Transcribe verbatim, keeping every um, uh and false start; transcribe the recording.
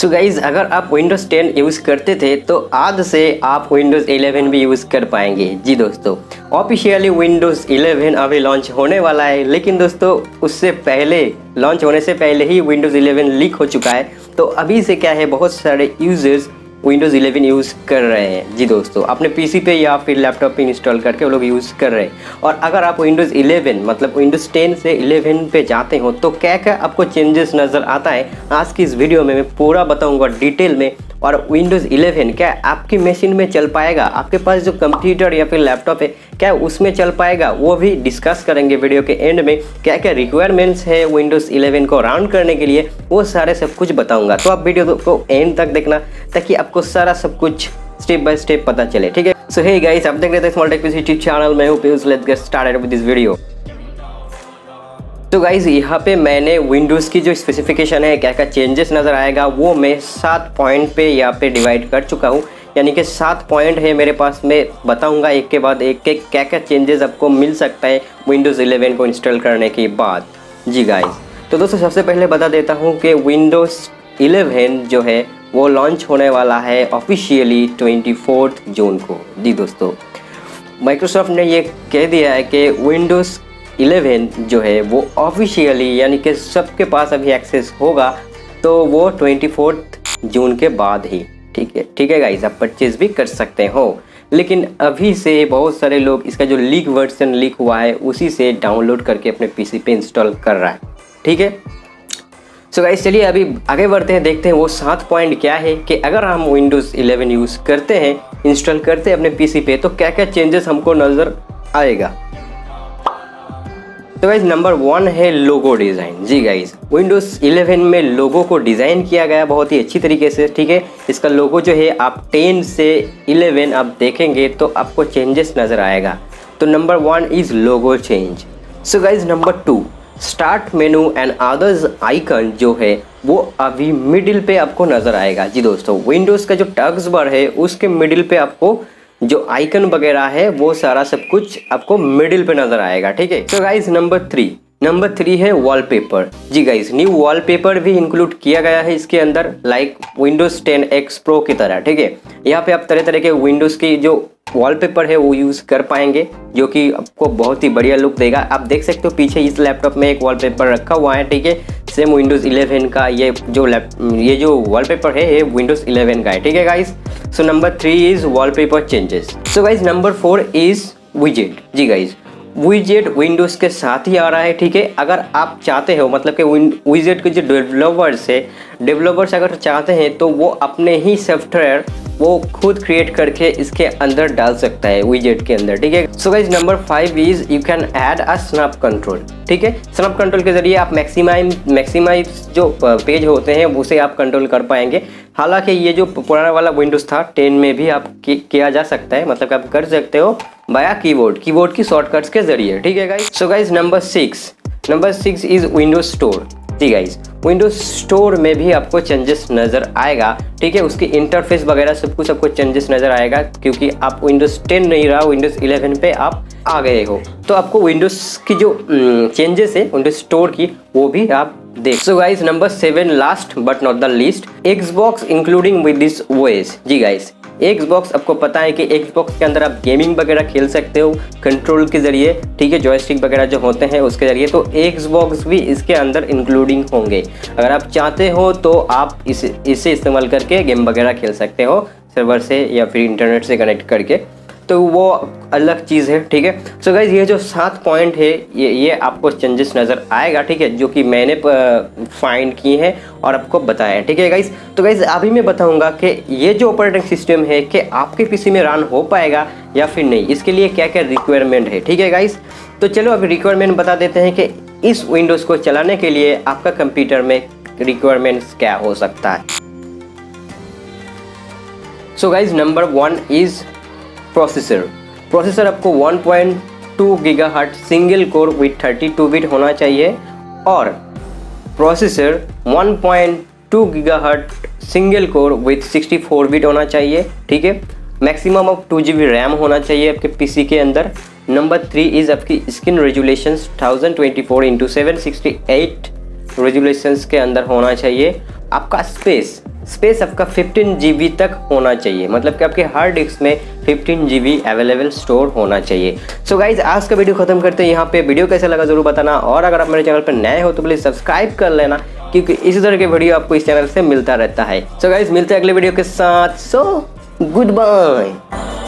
So guys, अगर आप Windows ten use करते थे तो आज से आप विंडोज़ इलेवन भी यूज़ कर पाएंगे। जी दोस्तों, ऑफिशियली विंडोज़ इलेवन अभी लॉन्च होने वाला है, लेकिन दोस्तों उससे पहले लॉन्च होने से पहले ही विंडोज़ इलेवन लीक हो चुका है। तो अभी से क्या है, बहुत सारे यूजर्स विंडोज़ इलेवन यूज़ कर रहे हैं। जी दोस्तों, अपने पीसी पे या फिर लैपटॉप पे इंस्टॉल करके वो लोग यूज़ कर रहे हैं। और अगर आप विंडोज़ इलेवन मतलब विंडोज़ टेन से इलेवन पे जाते हो तो क्या क्या आपको चेंजेस नज़र आता है, आज की इस वीडियो में मैं पूरा बताऊंगा डिटेल में। और विंडोज़ इलेवन क्या आपकी मशीन में चल पाएगा, आपके पास जो कंप्यूटर या फिर लैपटॉप है क्या उसमें चल पाएगा, वो भी डिस्कस करेंगे वीडियो के एंड में। क्या क्या रिक्वायरमेंट्स है विंडोज़ इलेवन को रन करने के लिए, वो सारे सब कुछ बताऊंगा। तो आप वीडियो को एंड तक देखना ताकि आपको सारा सब कुछ स्टेप बाय स्टेप पता चले, ठीक है। सो हे गाइस, आप देख रहे थे small tech PC YouTube channel में हूं Piyush. Let's get started with this video. तो गाइज, यहाँ पे मैंने विंडोज़ की जो स्पेसिफिकेशन है, क्या क्या चेंजेस नज़र आएगा, वो मैं सात पॉइंट पे यहाँ पे डिवाइड कर चुका हूँ। यानी कि सात पॉइंट है मेरे पास, मैं बताऊँगा एक के बाद एक के क्या क्या चेंजेस आपको मिल सकता है विंडोज़ इलेवन को इंस्टॉल करने के बाद। जी गाइज, तो दोस्तों सबसे पहले बता देता हूँ कि विंडोज़ इलेवन जो है वो लॉन्च होने वाला है ऑफिशियली ट्वेंटी फोर्थ जून को। जी दोस्तों, माइक्रोसॉफ्ट ने ये कह दिया है कि विंडोज़ इलेवन जो है वो ऑफिशियली यानी कि सबके पास अभी एक्सेस होगा तो वो ट्वेंटी फोर्थ जून के बाद ही, ठीक है ठीक है गाइस, आप परचेज भी कर सकते हो। लेकिन अभी से बहुत सारे लोग इसका जो लीक वर्जन लीक हुआ है उसी से डाउनलोड करके अपने पीसी पे इंस्टॉल कर रहा है, ठीक है। सो गाइस, चलिए अभी आगे बढ़ते हैं, देखते हैं वो सात पॉइंट क्या है कि अगर हम विंडोज़ इलेवन यूज़ करते हैं, इंस्टॉल करते हैं अपने पीसी पे तो क्या क्या चेंजेस हमको नज़र आएगा। तो गाइज, नंबर वन है लोगो डिज़ाइन। जी गाइज, विंडोज़ इलेवन में लोगो को डिज़ाइन किया गया बहुत ही अच्छी तरीके से, ठीक है। इसका लोगो जो है आप टेन से इलेवन आप देखेंगे तो आपको चेंजेस नज़र आएगा। तो number one is logo change. So guys, number two, start menu and others icon जो है वो अभी मिडिल पे आपको नज़र आएगा। जी दोस्तों, विंडोज़ का जो टैग्स बार है उसके मिडिल पे आपको जो आइकन वगैरह है वो सारा सब कुछ आपको मिडिल पे नजर आएगा, ठीक है। तो guys, number three number three है वॉलपेपर। जी गाइज, न्यू वॉलपेपर भी इंक्लूड किया गया है इसके अंदर, like Windows ten X pro की तरह, ठीक है। यहाँ पे आप तरह तरह के विंडोज़ की जो वॉलपेपर है वो यूज़ कर पाएंगे, जो कि आपको बहुत ही बढ़िया लुक देगा। आप देख सकते हो पीछे इस लैपटॉप में एक वॉलपेपर रखा हुआ है, ठीक है, सेम विंडोज़ इलेवन का। ये जो लैप ये जो वॉलपेपर है ये विंडोज़ इलेवन का है, ठीक है guys. So number three is wallpaper changes. So guys, number four is विजेट। जी गाइज, विजेट विंडोज़ के साथ ही आ रहा है, ठीक है। अगर आप चाहते हो, मतलब कि विजेट के जो डेवलपर्स है डेवलपर्स अगर चाहते हैं तो वो अपने ही सॉफ्टवेयर वो खुद क्रिएट करके इसके अंदर डाल सकता है विजेट के अंदर, ठीक है। So guys, number five is you can add a snap control, ठीक है। स्नैप कंट्रोल के जरिए आप मैक्सिमाइज मैक्सिमाइज जो पेज होते हैं उसे आप कंट्रोल कर पाएंगे। हालांकि ये जो पुराना वाला विंडोज़ था टेन में भी आप किया जा सकता है, मतलब आप कर सकते हो बाया कीबोर्ड कीबोर्ड की शॉर्टकट्स के जरिए, ठीक है guys. So guys, number six number six is Windows store. जी गाइस, विंडोज स्टोर में भी आपको चेंजेस नज़र आएगा, ठीक है। उसकी इंटरफेस वगैरह सब कुछ आपको चेंजेस नज़र आएगा, क्योंकि आप विंडोज़ टेन नहीं रहा, विंडोज़ इलेवन पे आप आ गए हो, तो आपको विंडोज़ की जो चेंजेस है विंडोज स्टोर की वो भी आप देख। So guys, number seven last but not the least, Xbox including with this OS. जी गाइस, एक्सबॉक्स आपको पता है कि एक्सबॉक्स के अंदर आप गेमिंग वगैरह खेल सकते हो कंट्रोल के जरिए, ठीक है, जॉयस्टिक वगैरह जो होते हैं उसके जरिए। तो एक्सबॉक्स भी इसके अंदर इंक्लूडिंग होंगे। अगर आप चाहते हो तो आप इसे इसे इस्तेमाल करके गेम वगैरह खेल सकते हो सर्वर से या फिर इंटरनेट से कनेक्ट करके, तो वो अलग चीज़ है, ठीक है। सो गाइज, ये जो सात पॉइंट है ये ये आपको चेंजेस नज़र आएगा, ठीक है, जो कि मैंने फाइंड की है और आपको बताया, ठीक है गाइज। तो गाइज, अभी मैं बताऊंगा कि ये जो ऑपरेटिंग सिस्टम है कि आपके पीसी में रन हो पाएगा या फिर नहीं, इसके लिए क्या क्या रिक्वायरमेंट है, ठीक है गाइज। तो चलो अभी रिक्वायरमेंट बता देते हैं कि इस विंडोज़ को चलाने के लिए आपका कंप्यूटर में रिक्वायरमेंट्स क्या हो सकता है। So guys, number one is processor. Processor आपको one point two gigahertz single core with thirty two bit होना चाहिए, और processor one point two gigahertz single core with sixty four bit होना चाहिए, ठीक है। Maximum of two G B RAM होना चाहिए आपके पीसी के अंदर। नंबर थ्री इज़ आपकी screen resolutions thousand twenty four into seven sixty eight resolutions के अंदर होना चाहिए। आपका स्पेस स्पेस आपका फिफ्टीन जी बी तक होना चाहिए, मतलब कि आपके हार्ड डिस्क में fifteen G B available store होना चाहिए। सो गाइज आज का वीडियो खत्म करते हैं यहाँ पे। वीडियो कैसा लगा जरूर बताना, और अगर आप मेरे चैनल पर नए हो तो प्लीज़ सब्सक्राइब कर लेना, क्योंकि इसी तरह के वीडियो आपको इस चैनल से मिलता रहता है। सो गाइज मिलते हैं अगले वीडियो के साथ। So good bye.